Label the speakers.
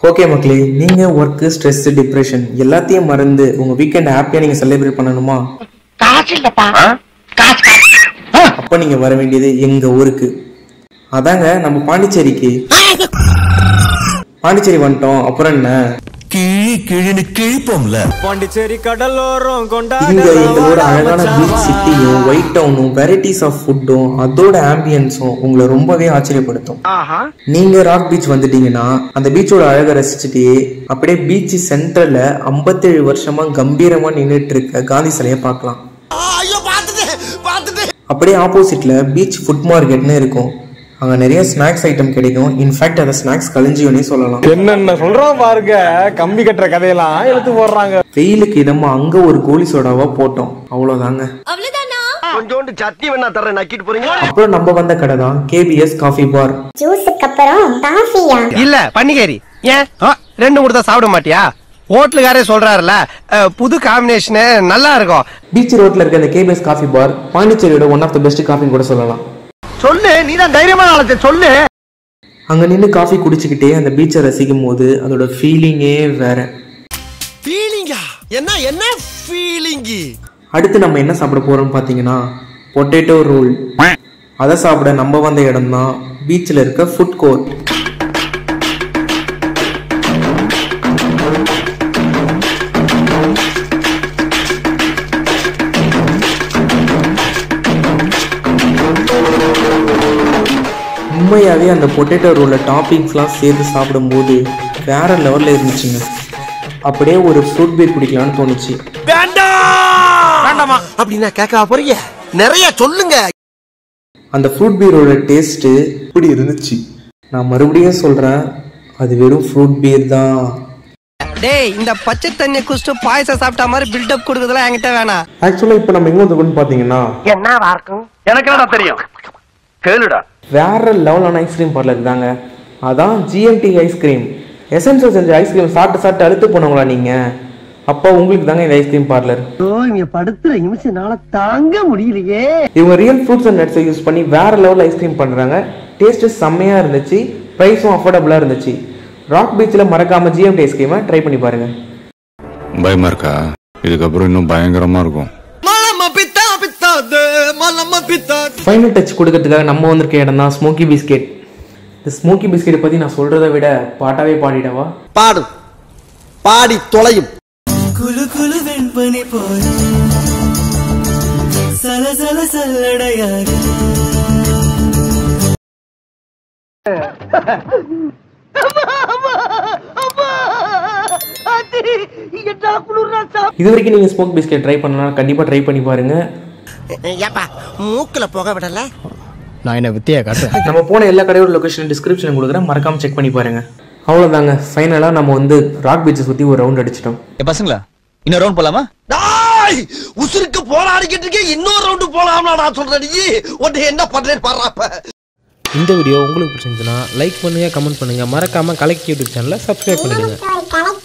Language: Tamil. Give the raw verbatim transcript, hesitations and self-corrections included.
Speaker 1: ஓகே மக்களே, நீங்க ஒர்க், ஸ்ட்ரெஸ், டிப்ரெஷன் எல்லாத்தையும் மறந்து உங்க வீக்கெண்ட் ஹாப்பியா நீங்க செலிப்ரேட் பண்ணணுமா?
Speaker 2: காசு இல்லப்பா.
Speaker 1: அப்ப நீங்க வர வேண்டியது எங்க ஊருக்கு. அதாங்க நம்ம பாண்டிச்சேரிக்கு. பாண்டிச்சேரி வந்துட்டோம். அப்புறம் என்ன,
Speaker 3: கிழி கிழின்னு கிழிப்போம்ல.
Speaker 4: பாண்டிச்சேரி கடலோரம்
Speaker 1: இங்க எங்களோட அழகான பீச் சிட்டியும், ஒயிட் டவுனும், வெரைட்டிஸ் ஆஃப் ஃபுட்டும், அதோட ஆம்பியன்ஸும் உங்களை ரொம்பவே ஆச்சரியப்படுத்தும். நீங்க ராக் பீச் வந்துட்டீங்கன்னா அந்த பீச்சோட அழகை ரசிச்சுட்டே அப்படியே பீச் சென்டர்ல ஐம்பத்தேழு வருஷமா கம்பீரமா நின்றுட்டு இருக்க காந்தி சிலையை பார்க்கலாம். அப்படியே ஆப்போசிட்ல பீச் ஃபுட் மார்க்கெட்னு இருக்கும். அங்க நிறைய ஸ்நாக்ஸ் ஐட்டம் கிடைக்கும். இன்ஃபேக்ட் அதை ஸ்நாக்ஸ் களஞ்சியம்னே சொல்லலாம்.
Speaker 4: என்னென்ன சொல்றோம் பாருங்க, கம்பி கட்டுற கதையெல்லாம் எடுத்து போடுறாங்க.
Speaker 1: வெயிலுக்கு இதமா அங்க ஒரு கோலி சோடாவா போட்டோம், அவ்வளவுதாங்க.
Speaker 2: கொஞ்சோண்டு சட்னி வேணா தரேன், நக்கிட்டு போறீங்க.
Speaker 1: அப்புறம் நம்ம வந்த கடை தான் கேபிஎஸ் காஃபி பார்.
Speaker 5: ஜூஸுக்கு அப்புறம் காஃபியா?
Speaker 6: இல்ல பன்னிகேரி. ஏன் ரெண்டு கொடுத்தா சாப்பிட மாட்டியா? ஹோட்டலுக்காரே சொல்றாருல, புது காம்பினேஷன் நல்லா இருக்கும்.
Speaker 1: பீச் ரோட்ல இருக்க இந்த கேபிஎஸ் காஃபி பார் பாண்டிச்சேரியோட ஒன் ஆஃப் த பெஸ்ட் காஃபின்னு கூட சொல்லலாம்.
Speaker 2: சொல்லு, நீதான் தைரியமான ஆளு, சொல்லு.
Speaker 1: அங்க நின்று காஃபி குடிச்சுக்கிட்டே அந்த பீச்சை ரசிக்கும் போது அதோட ஃபீலிங்கே வேற.
Speaker 3: ஃபீலிங்கா? என்ன என்ன ஃபீலிங்?
Speaker 1: அடுத்து நம்ம என்ன சாப்பிட போறோம்னு பாத்தீங்கன்னா பொட்டேட்டோ ரோல். அதை சாப்பிட நம்ம வந்த இடம் தான் பீச்சில் இருக்க ஃபுட் கோர்ட். உண்மையாகவே அந்த பொட்டேட்டோ ரோலில் டாப்பிங்ஸ்லாம் சேர்த்து சாப்பிடும்போது வேற லெவலில் இருந்துச்சுங்க. அப்படியே ஒரு ஃப்ரூட் பீர் குடிக்கலான்னு தோணுச்சு.
Speaker 3: வேண்டாமா அப்படின்னா கேட்க போறீங்க, நிறைய சொல்லுங்க.
Speaker 1: அந்த ஃப்ரூட் பீரோட டேஸ்ட்டு இப்படி இருந்துச்சு. நான் மறுபடியும் சொல்கிறேன், அது வெறும் ஃப்ரூட் பீர் தான்.
Speaker 6: டேய், இந்த பச்சை தண்ணி குடிச்சிட்டு பாயசம் சாப்பிட்ட மாதிரி பில்டப் கொடுக்குறதுலாம் என்கிட்ட வேணாம்.
Speaker 1: ஆக்சுவலாக இப்போ நம்ம எங்கே வந்துருக்கோம்னு பார்த்தீங்கன்னா,
Speaker 2: என்னவா இருக்கும் எனக்கு என்னடா தெரியும், கேளுடா.
Speaker 1: வேற லெவலான ஐஸ்கிரீம் பார்லர் தாங்க. அதான் ஜிஎம்டி ஐஸ்கிரீம். எசன்ஸில் செஞ்ச ஐஸ்கிரீம் சாப்பிட்டு சாப்பிட்டு அழுத்து போனவங்களா நீங்கள்? அப்போ உங்களுக்கு தாங்க இந்த ஐஸ்கிரீம் பார்லர்.
Speaker 2: இங்க படுத்துற நிமிஷம்னால தாங்க முடியலையே.
Speaker 1: இவங்க ரியல் ஃப்ரூட்ஸ் அண்ட் நட்ஸை யூஸ் பண்ணி வேற லெவலில் ஐஸ்கிரீம் பண்ணுறாங்க. டேஸ்ட்டு செம்மையாக இருந்துச்சு, ப்ரைஸும் அஃபோர்டபுளாக இருந்துச்சு. ராக் பீச்சில் மறக்காம ஜிஎம்டி ஐஸ்கிரீமை ட்ரை பண்ணி பாருங்க.
Speaker 7: பயமா இருக்கா? இதுக்கப்புறம் இன்னும் பயங்கரமா இருக்கும்.
Speaker 1: ஃபைனல் டச் கொடுக்கறதுக்காக நம்ம வந்திருக்க இடம் தான் ஸ்மோக்கி பிஸ்கெட். இந்த ஸ்மோக்கி பிஸ்கெட்டை பற்றி நான் சொல்கிறத விட பாட்டாவே பாடிடவா?
Speaker 3: பாடும், பாடி தொலையும்.
Speaker 8: குலு குலு வெண்பனி போல சல சல சல்லடையாக
Speaker 1: இது வரைக்கும் நீங்கள் ஸ்மோக் பிஸ்கெட் ட்ரை பண்ணலாம், கண்டிப்பாக ட்ரை பண்ணி பாருங்க.
Speaker 3: மூக்குல போக விடல.
Speaker 6: நான் என்ன வித்தியா காட்டுறேன்.
Speaker 1: நம்ம போன எல்லா கடையோட லொகேஷன் டிஸ்கிரிப்ஷன் கொடுக்குறேன், மறக்காம செக் பண்ணி பாருங்க. அவ்வளோதாங்க, ஃபைனலாக நம்ம வந்து ராக் பீச்சை சுற்றி ஒரு ரவுண்ட் அடிச்சிட்டோம்.
Speaker 9: பசங்களா இன்னொரு ரவுண்ட் போலாமா?
Speaker 3: உசுருக்கு போராடிக்கிட்டு இருக்கே, இன்னொரு ரவுண்டு போலாம்னா சொல்றடி. உன்னை என்ன பண்றேன்னு பாடுறாப்ப.
Speaker 10: இந்த வீடியோ உங்களுக்கு பிடிச்சிருந்துச்சுன்னா லைக் பண்ணுங்க, கமெண்ட் பண்ணுங்க, மறக்காம கலெக்ட் யூடியூப் சேனலை சப்ஸ்கிரைப் பண்ணிடுங்க.